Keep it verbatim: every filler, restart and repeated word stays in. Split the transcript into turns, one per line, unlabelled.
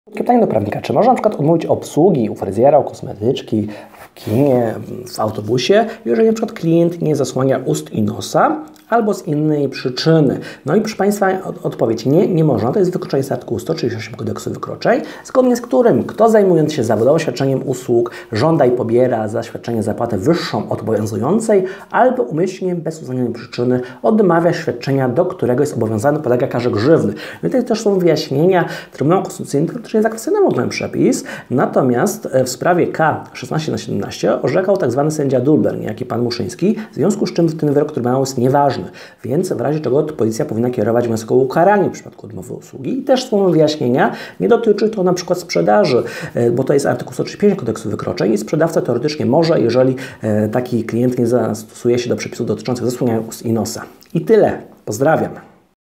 Pytanie do prawnika, czy można na przykład odmówić obsługi u fryzjera, u kosmetyczki, w kinie, w autobusie, jeżeli na przykład klient nie zasłania ust i nosa albo z innej przyczyny? No i proszę Państwa, od, odpowiedź nie, nie można. To jest wykroczenie z artykułu sto trzydzieści osiem Kodeksu Wykroczeń, zgodnie z którym kto zajmując się zawodowo świadczeniem usług żąda i pobiera za świadczenie zapłatę wyższą od obowiązującej albo umyślnie bez uznania przyczyny odmawia świadczenia, do którego jest obowiązany, podlega karze grzywny. No i tutaj też są wyjaśnienia Trybunału Konstytucyjnego, który jest zakwestionował ten przepis, natomiast w sprawie K szesnaście na siedemnaście orzekał tzw. sędzia Dulber, niejaki pan Muszyński, w związku z czym ten wyrok Trybunału jest nieważny, więc w razie czego policja powinna kierować wniosek o ukaranie w przypadku odmowy usługi. I też są wyjaśnienia, nie dotyczy to na przykład sprzedaży, bo to jest artykuł sto trzydzieści pięć Kodeksu Wykroczeń i sprzedawca teoretycznie może, jeżeli taki klient nie zastosuje się do przepisów dotyczących zasłaniania ust i nosa. I tyle. Pozdrawiam.